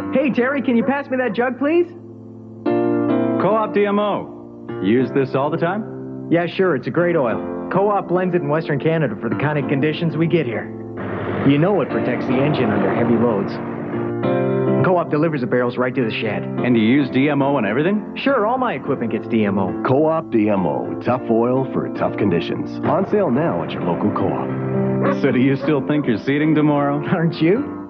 Hey, Terry, can you pass me that jug, please? Co-op DMO. Use this all the time? Yeah, sure. It's a great oil. Co-op blends it in Western Canada for the kind of conditions we get here. You know it protects the engine under heavy loads. Co-op delivers the barrels right to the shed. And you use DMO and everything? Sure, all my equipment gets DMO. Co-op DMO. Tough oil for tough conditions. On sale now at your local co-op. So do you still think you're seeding tomorrow? Aren't you?